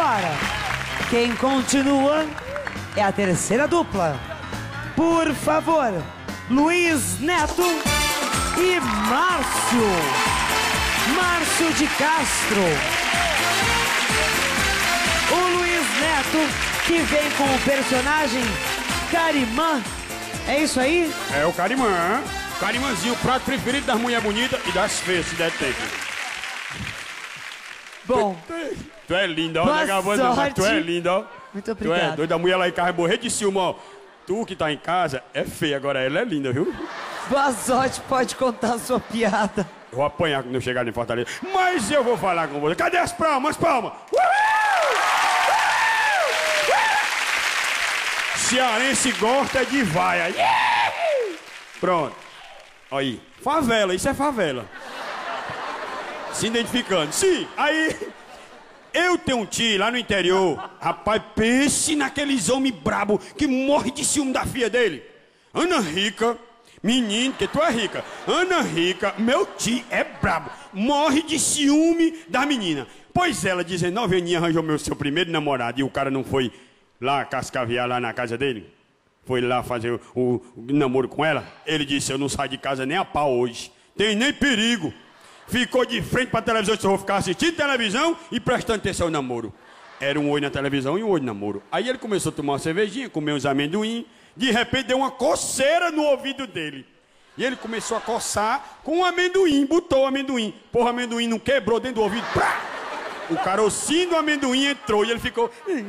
agora, quem continua é a terceira dupla. Por favor, Luiz Neto e Márcio. Márcio de Castro. O Luiz Neto, que vem com o personagem Carimã. É isso aí? É o Carimã. Carimãzinho, o prato preferido das mulheres bonitas e das feias, se der tempo. Bom. Tu é linda, ó. Boa sorte. Tu é linda, ó. Muito obrigado. Tu é doida, a mulher lá em casa morrer de ciúme, ó. Tu que tá em casa é feia, agora ela é linda, viu? Boa sorte, pode contar a sua piada. Eu vou apanhar quando eu chegar em Fortaleza. Mas eu vou falar com você. Cadê as palmas? Palmas! Cearense gosta de vaia. Pronto. Aí. Favela, isso é favela. Se identificando. Sim, aí... Eu tenho um tio lá no interior. Rapaz, pense naqueles homens brabo que morre de ciúme da filha dele. Ana Rica, menino, que tu é rica. Ana Rica, meu tio é brabo. Morre de ciúme da menina. Pois ela, 19 aninhos, arranjou meu seu primeiro namorado e o cara não foi lá cascaviar lá na casa dele? Foi lá fazer o namoro com ela? Ele disse, eu não saio de casa nem a pau hoje. Tem nem perigo. Ficou de frente pra televisão, só vou ficar assistindo televisão e prestando atenção ao namoro. Era um olho na televisão e um olho no namoro. Aí ele começou a tomar uma cervejinha, comer uns amendoim. De repente deu uma coceira no ouvido dele. E ele começou a coçar com um amendoim, botou o amendoim. Porra, o amendoim não quebrou dentro do ouvido. Prá! O carocinho do amendoim entrou e ele ficou...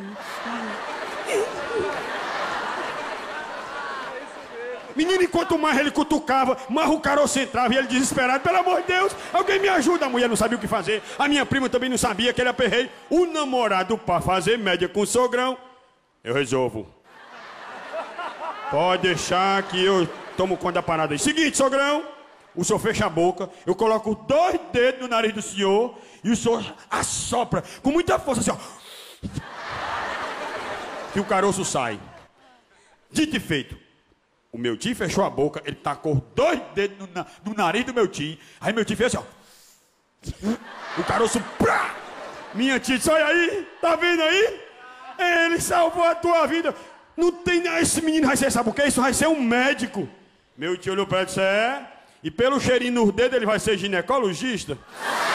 Menino, enquanto mais ele cutucava, mais o caroço entrava e ele desesperado. Pelo amor de Deus, alguém me ajuda. A mulher não sabia o que fazer. A minha prima também não sabia que ele aperrei o namorado pra fazer média com o sogrão. Eu resolvo. Pode deixar que eu tomo conta da parada aí. Seguinte, sogrão, o senhor fecha a boca, eu coloco 2 dedos no nariz do senhor e o senhor assopra com muita força assim, ó. E o caroço sai. Dito e feito. O meu tio fechou a boca, ele tacou 2 dedos no nariz do meu tio. Aí meu tio fez assim, ó. O caroço, prá! Minha tia disse, olha aí, tá vendo aí? Ele salvou a tua vida. Não tem... Esse menino vai ser, sabe o que? Isso vai ser um médico. Meu tio olhou pra ele e disse, é? E pelo cheirinho nos dedos ele vai ser ginecologista?